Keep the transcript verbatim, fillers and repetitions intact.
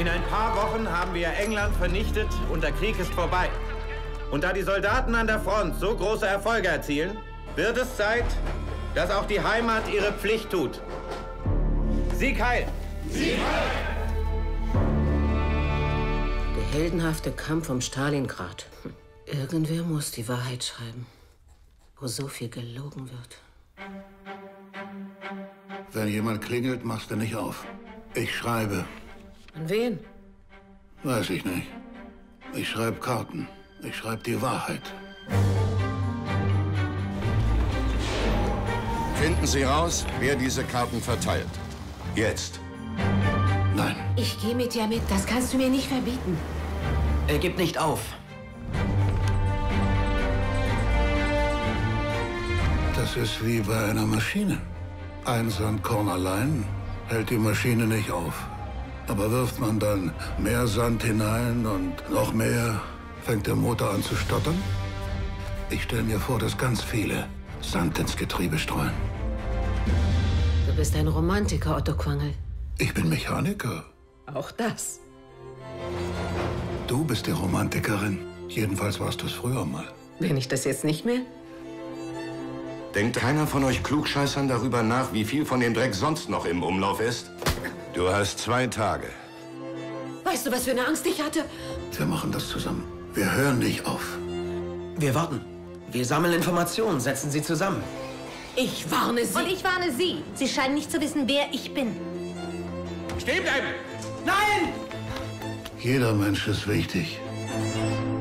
In ein paar Wochen haben wir England vernichtet und der Krieg ist vorbei. Und da die Soldaten an der Front so große Erfolge erzielen, wird es Zeit, dass auch die Heimat ihre Pflicht tut. Sieg heil! Sieg heil! Der heldenhafte Kampf um Stalingrad. Hm. Irgendwer muss die Wahrheit schreiben, wo so viel gelogen wird. Wenn jemand klingelt, machst du nicht auf. Ich schreibe. An wen? Weiß ich nicht. Ich schreibe Karten. Ich schreibe die Wahrheit. Finden Sie raus, wer diese Karten verteilt. Jetzt. Nein. Ich gehe mit dir mit. Das kannst du mir nicht verbieten. Er gibt nicht auf. Das ist wie bei einer Maschine. Ein Sandkorn allein hält die Maschine nicht auf. Aber wirft man dann mehr Sand hinein und noch mehr, fängt der Motor an zu stottern? Ich stelle mir vor, dass ganz viele Sand ins Getriebe streuen. Du bist ein Romantiker, Otto Quangel. Ich bin Mechaniker. Auch das. Du bist die Romantikerin. Jedenfalls warst du es früher mal. Bin ich das jetzt nicht mehr? Denkt keiner von euch Klugscheißern darüber nach, wie viel von dem Dreck sonst noch im Umlauf ist? Du hast zwei Tage. Weißt du, was für eine Angst ich hatte? Wir machen das zusammen. Wir hören nicht auf. Wir warten. Wir sammeln Informationen, setzen sie zusammen. Ich warne Sie. Und ich warne Sie. Sie scheinen nicht zu wissen, wer ich bin. Stehen bleiben! Nein! Jeder Mensch ist wichtig.